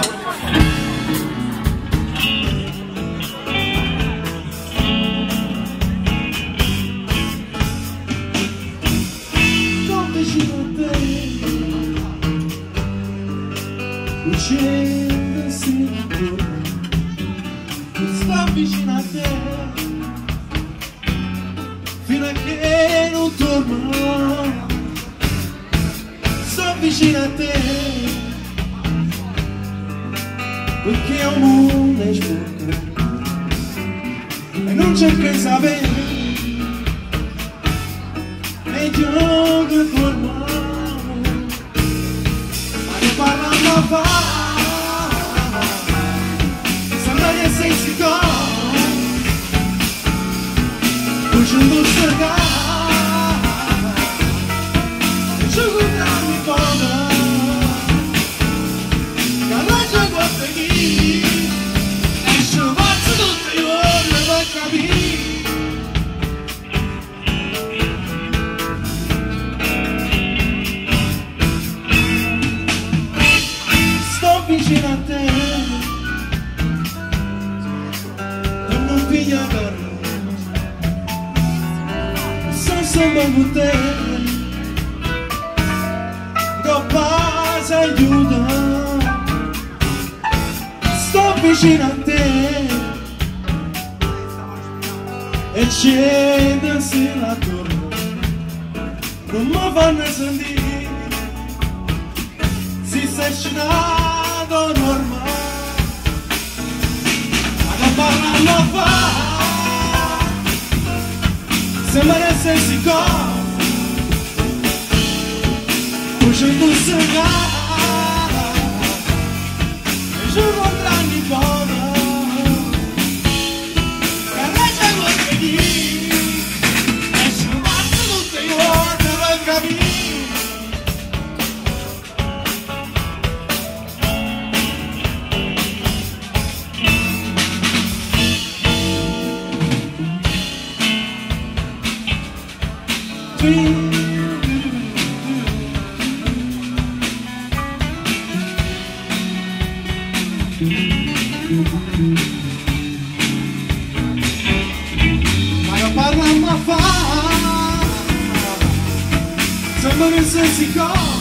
Uccidendosi sto vicino a te fino a che non torno. Sto vicino a te perché ho un mondo in sbocca e non c'è che sapere nei giorni che torno. Parlando a fa sembra che sei sicuro uscendo strada e ci guardiamo in fondo che la c'è guarda chi e ci faccio tutte le ore per capire. Vicino a te e non piglia carro sono sempre con te che passa aiuta. Sto vicino a te e scendersi la torno non mi fanno sentire si sta scendendo normale ma parlando fa sembra essere sicuro uscendo strada e ci incontrando in fondo che lei c'è qualche dì e ci faccio tutte le ore per capire. Ma io parlo a fa sembra che sei sicuro